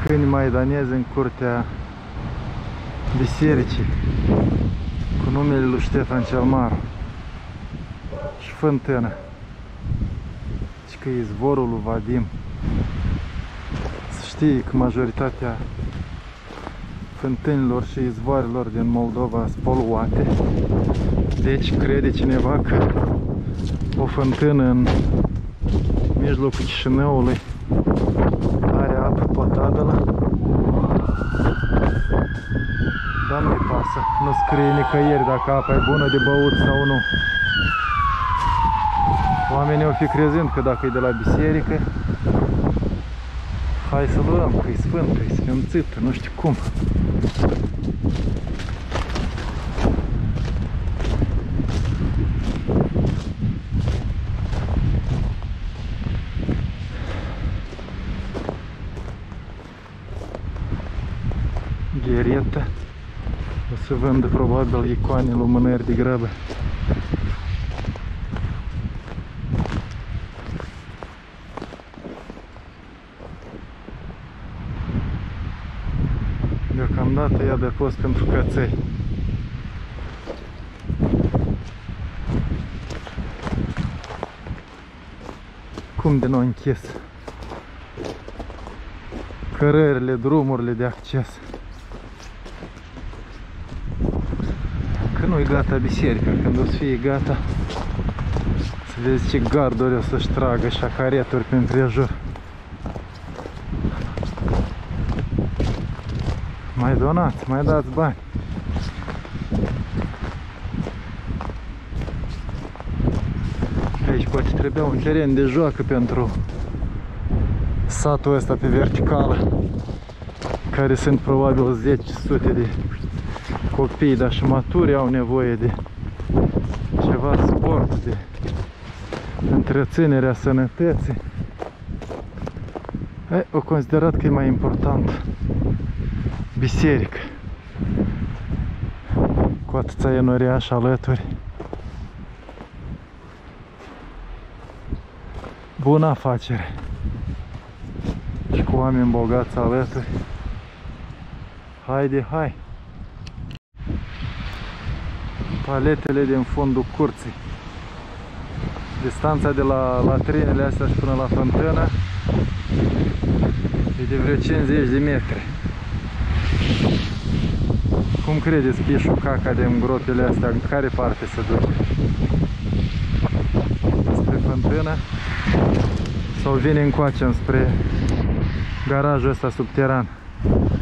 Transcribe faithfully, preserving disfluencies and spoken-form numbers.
câini maidanezi în curtea bisericii cu numele lui Ștefan cel Mare și fântână și că e izvorul lui Vadim. Să știi că majoritatea fântânilor și izvoarelor din Moldova sunt poluate, deci crede cineva că o fântână în mijlocul Chișinăului are apă potabilă, dar nu-i pasă, nu scrie nicăieri dacă apa e bună de băut sau nu. Oamenii o fi crezând că dacă e de la biserică, hai să luăm, că e sfântă, e sfințită, nu știu cum. Ghereta. O să vândă probabil icoane lumânări de grabă. Deocamdată e adăpost pentru căței. Cum de nu închis cărările, drumurile de acces? Că nu e gata biserica, când o să fie gata, să vezi ce garduri o să-și tragă și acareturi pe împrejur. Mai donați, mai dați bani. Aici poate trebuia un teren de joacă pentru satul ăsta pe verticală, care sunt probabil zece sute de copii, dar și maturi au nevoie de ceva sport, de întreținerea sănătății. E, o considerat că e mai important biserică, cu atâția enoriași alături. Bună afacere și cu oameni bogați alături. Haide, hai! Paletele din fundul curții. Distanța de la latrinele astea și până la fântână e de vreo cincizeci de metri. Cum credeți pișul caca din gropile astea, în care parte se duce? Spre fântână? Sau vine încoace spre garajul ăsta subteran?